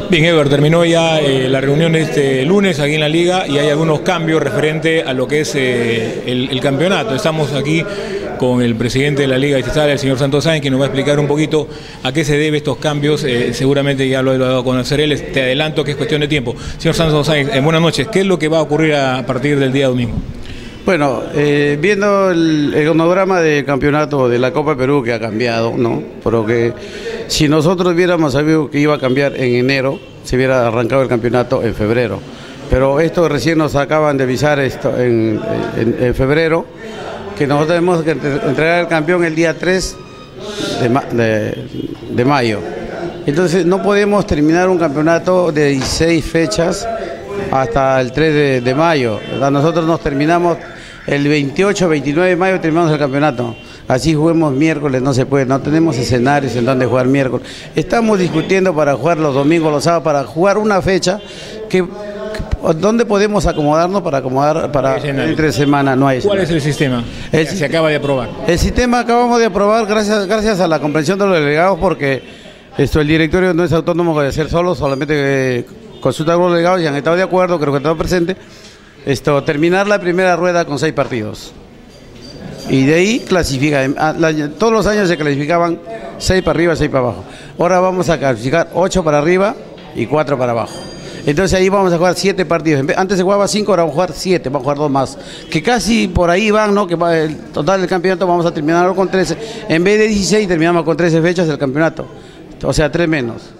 Bien, Edward, terminó ya la reunión de este lunes aquí en la Liga y hay algunos cambios referente a lo que es el campeonato. Estamos aquí con el presidente de la Liga Distrital, el señor Santos Sáenz, que nos va a explicar un poquito a qué se debe estos cambios. Seguramente ya lo ha dado a conocer él. Te adelanto que es cuestión de tiempo. Señor Santos Sáenz, buenas noches. ¿Qué es lo que va a ocurrir a partir del día domingo? Bueno, viendo el cronograma del campeonato de la Copa Perú que ha cambiado, ¿no? Porque si nosotros hubiéramos sabido que iba a cambiar en enero, se hubiera arrancado el campeonato en febrero. Pero esto recién nos acaban de avisar esto en febrero, que nosotros tenemos que entregar el campeón el día 3 de mayo. Entonces no podemos terminar un campeonato de 16 fechas hasta el 3 de mayo. Nosotros nos terminamos el 28, 29 de mayo, terminamos el campeonato. Así juguemos miércoles, no se puede, no tenemos escenarios en donde jugar miércoles. Estamos discutiendo para jugar los domingos, los sábados, para jugar una fecha ¿dónde podemos acomodarnos para acomodar para entre semana? No hay. ¿Cuál es el sistema? Se acaba de aprobar. El sistema acabamos de aprobar gracias a la comprensión de los delegados, porque el directorio no es autónomo de hacer solamente consulta con los delegados y han estado de acuerdo, creo que han estado presentes. Terminar la primera rueda con 6 partidos. Y de ahí clasifica. Todos los años se clasificaban 6 para arriba, 6 para abajo. Ahora vamos a clasificar 8 para arriba y 4 para abajo. Entonces ahí vamos a jugar 7 partidos. Antes se jugaba 5, ahora vamos a jugar 7, vamos a jugar 2 más. Que casi por ahí van, ¿no? Que el total del campeonato vamos a terminarlo con 13. En vez de 16 terminamos con 13 fechas del campeonato. O sea, 3 menos.